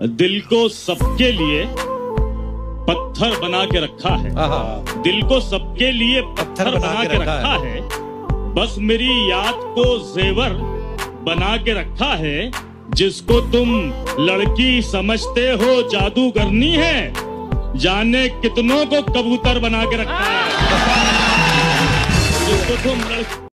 दिल को सबके लिए पत्थर बना के रखा है। दिल को सबके लिए पत्थर बना के रखा है। बस मेरी याद को जेवर बना के रखा है। जिसको तुम लड़की समझते हो जादूगरनी है, जाने कितनों को कबूतर बना के रखा है। जिसको तुम